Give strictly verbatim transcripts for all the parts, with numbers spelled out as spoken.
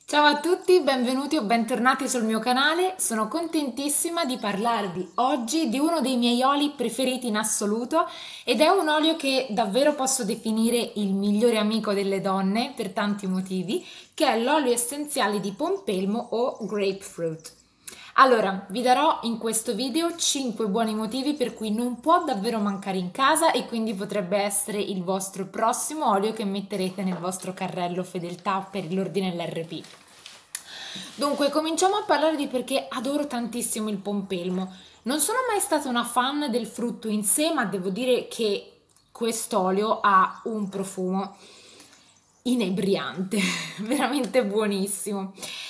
Ciao a tutti, benvenuti o bentornati sul mio canale. Sono contentissima di parlarvi oggi di uno dei miei oli preferiti in assoluto ed è un olio che davvero posso definire il migliore amico delle donne per tanti motivi, che è l'olio essenziale di pompelmo o grapefruit. Allora, vi darò in questo video cinque buoni motivi per cui non può davvero mancare in casa e quindi potrebbe essere il vostro prossimo olio che metterete nel vostro carrello fedeltà per l'ordine L R P. Dunque, cominciamo a parlare di perché adoro tantissimo il pompelmo. Non sono mai stata una fan del frutto in sé, ma devo dire che quest'olio ha un profumo inebriante, veramente buonissimo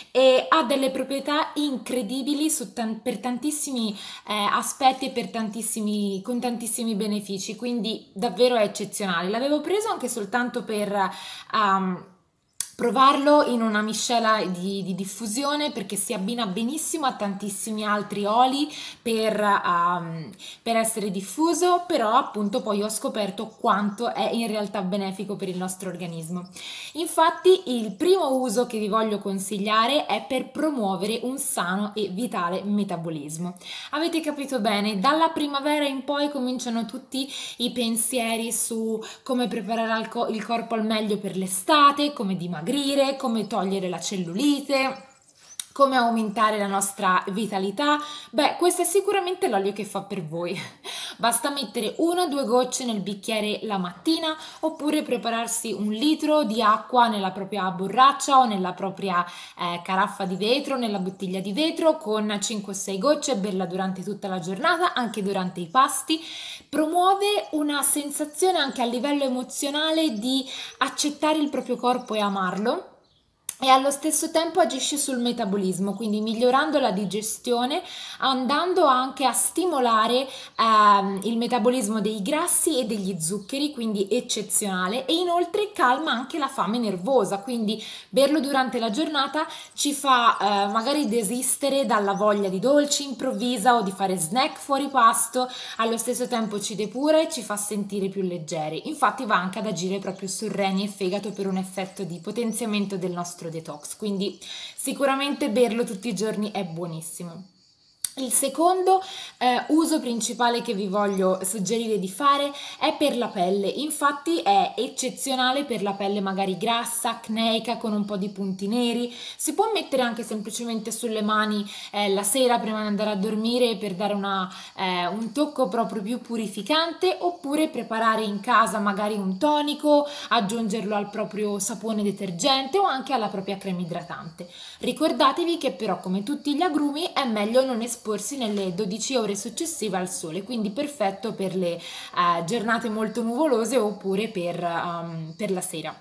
e ha delle proprietà incredibili su tan- per tantissimi eh, aspetti e per tantissimi, con tantissimi benefici, quindi davvero è eccezionale. L'avevo preso anche soltanto per um, provarlo in una miscela di, di diffusione perché si abbina benissimo a tantissimi altri oli per, um, per essere diffuso, però appunto poi ho scoperto quanto è in realtà benefico per il nostro organismo. Infatti il primo uso che vi voglio consigliare è per promuovere un sano e vitale metabolismo. Avete capito bene, dalla primavera in poi cominciano tutti i pensieri su come preparare il corpo al meglio per l'estate, come dimagrire, come togliere la cellulite, come aumentare la nostra vitalità. Beh, questo è sicuramente l'olio che fa per voi. Basta mettere una o due gocce nel bicchiere la mattina oppure prepararsi un litro di acqua nella propria borraccia o nella propria eh, caraffa di vetro, nella bottiglia di vetro con cinque o sei gocce e berla durante tutta la giornata, anche durante i pasti. Promuove una sensazione anche a livello emozionale di accettare il proprio corpo e amarlo e allo stesso tempo agisce sul metabolismo, quindi migliorando la digestione, andando anche a stimolare ehm, il metabolismo dei grassi e degli zuccheri, quindi eccezionale, e inoltre calma anche la fame nervosa, quindi berlo durante la giornata ci fa eh, magari desistere dalla voglia di dolci improvvisa o di fare snack fuori pasto, allo stesso tempo ci depura e ci fa sentire più leggeri. Infatti va anche ad agire proprio su reni e fegato per un effetto di potenziamento del nostro detox, quindi sicuramente berlo tutti i giorni è buonissimo. Il secondo eh, uso principale che vi voglio suggerire di fare è per la pelle, infatti è eccezionale per la pelle magari grassa, acneica, con un po' di punti neri. Si può mettere anche semplicemente sulle mani eh, la sera prima di andare a dormire per dare una, eh, un tocco proprio più purificante, oppure preparare in casa magari un tonico, aggiungerlo al proprio sapone detergente o anche alla propria crema idratante. Ricordatevi che però, come tutti gli agrumi, è meglio non esporsi nelle dodici ore successive al sole, quindi perfetto per le eh, giornate molto nuvolose oppure per, um, per la sera.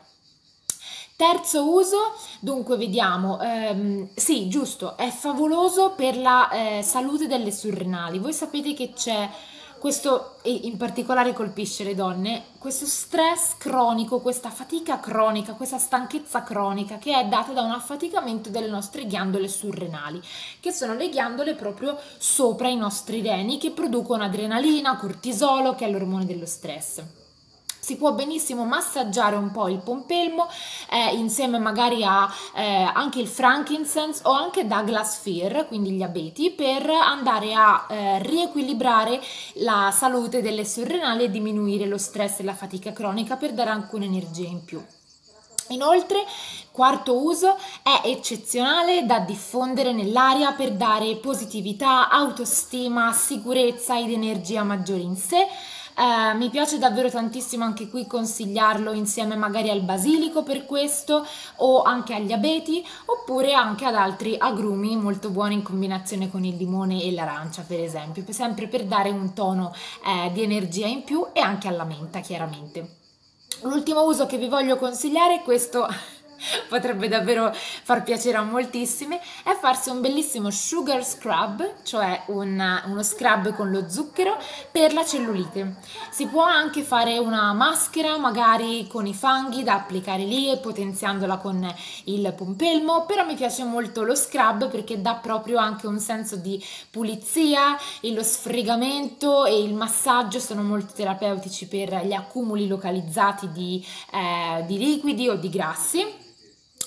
Terzo uso, dunque vediamo, ehm, sì, giusto, è favoloso per la eh, salute delle surrenali. Voi sapete che c'è questo, e in particolare colpisce le donne, questo stress cronico, questa fatica cronica, questa stanchezza cronica che è data da un affaticamento delle nostre ghiandole surrenali, che sono le ghiandole proprio sopra i nostri reni che producono adrenalina, cortisolo, che è l'ormone dello stress. Si può benissimo massaggiare un po' il pompelmo eh, insieme magari a eh, anche il frankincense o anche Douglas fir, quindi gli abeti, per andare a eh, riequilibrare la salute delle surrenali e diminuire lo stress e la fatica cronica per dare anche un'energia in più. Inoltre, quarto uso, è eccezionale da diffondere nell'aria per dare positività, autostima, sicurezza ed energia maggiore in sé. Eh, mi piace davvero tantissimo anche qui consigliarlo insieme magari al basilico per questo o anche agli abeti oppure anche ad altri agrumi molto buoni in combinazione con il limone e l'arancia per esempio, sempre per dare un tono eh, di energia in più e anche alla menta chiaramente. L'ultimo uso che vi voglio consigliare, questo potrebbe davvero far piacere a moltissime, è farsi un bellissimo sugar scrub, cioè un, uno scrub con lo zucchero per la cellulite. Si può anche fare una maschera magari con i funghi da applicare lì e potenziandola con il pompelmo, però mi piace molto lo scrub perché dà proprio anche un senso di pulizia e lo sfregamento e il massaggio sono molto terapeutici per gli accumuli localizzati di, eh, di liquidi o di grassi.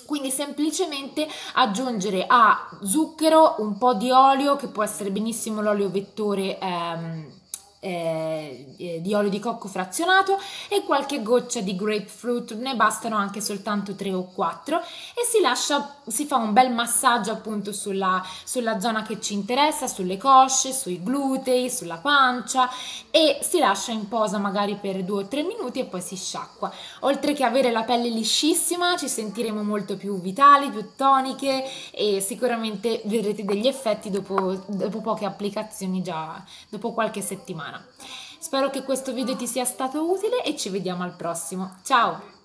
Quindi semplicemente aggiungere a zucchero un po' di olio, che può essere benissimo l'olio vettore ehm, eh, eh, di olio di cocco frazionato, e qualche goccia di grapefruit, ne bastano anche soltanto tre o quattro, e si lascia, si fa un bel massaggio appunto sulla, sulla zona che ci interessa, sulle cosce, sui glutei, sulla pancia, e si lascia in posa magari per due o tre minuti e poi si sciacqua. Oltre che avere la pelle liscissima, ci sentiremo molto più vitali, più toniche, e sicuramente vedrete degli effetti dopo, dopo poche applicazioni, già dopo qualche settimana. Spero che questo video ti sia stato utile e ci vediamo al prossimo. Ciao!